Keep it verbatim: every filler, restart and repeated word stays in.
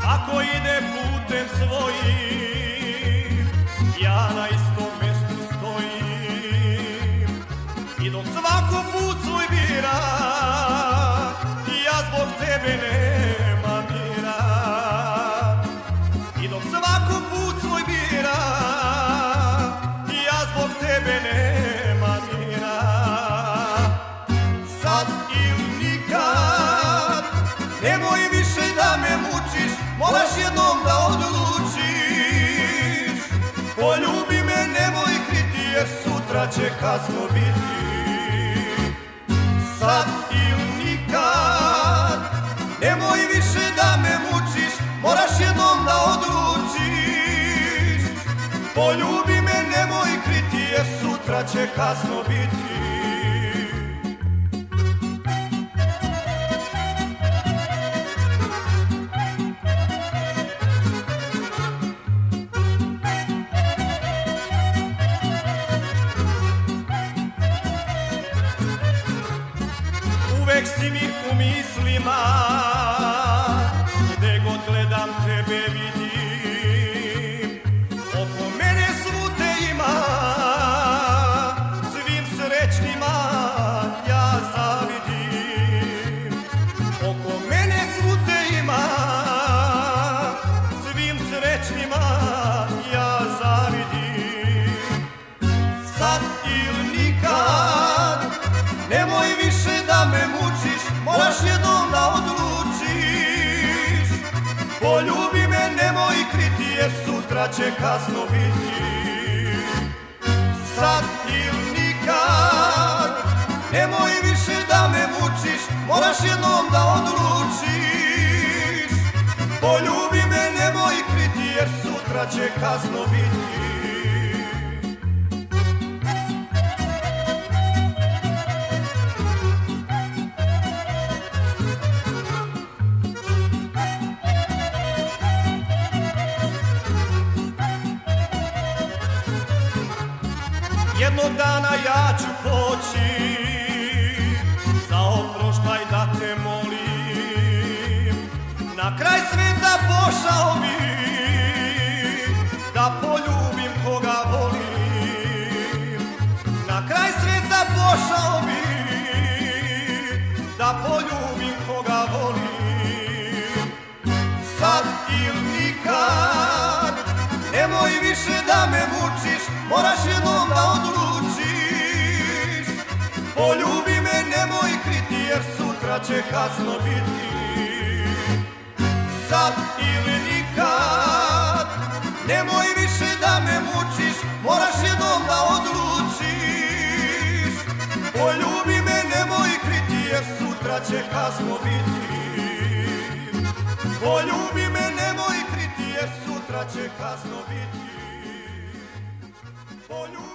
Ako ide putem svojim, ja na istom mjestu stojim. I dok svako put svoj bira, ja zbog tebe nema mira. I dok svako put svoj bira, ja zbog tebe nema mira. Sad ili nikad, nemoj više da me mučiš, moraš jednom da odlučiš. Poljubi me, nemoj kriti, jer sutra će kasno biti. Sad ili nikad, nemoj više da me mučiš, moraš jednom da odlučiš. Poljubi me, nemoj kriti, jer sutra će kasno biti. Uvek si mi u mislima, gde god gledam tebe vidim. Oko mene svute ima, svim srećnima ja zavidim. Oko mene svute ima, svim srećnima ja zavidim. Sad ili nikad, nemoj više da me mučiš, moraš jednom da odlučiš. Poljubi me, nemoj kriti, jer sutra će kasno biti. Sad ili nikad, nemoj više da me mučiš, moraš jednom da odlučiš. Poljubi me, nemoj kriti, jer sutra će kasno biti. Jednog dana ja ću poći, za oproštaj da te molim. Na kraj sveta pošao bi, da poljubim koga volim. Na kraj sveta pošao bi, da poljubim koga volim. Sad ili nikad, nemoj više da me mučiš, moraš jednom da odlučiš. Poljubi me, nemoj kriti, jer sutra će kasno biti. Sad ili nikad, nemoj više da me mučiš, moraš jednom da odlučiš. Poljubi me, nemoj kriti, jer sutra će kasno biti. Poljubi me, nemoj kriti, jer sutra će kasno biti. Poljubi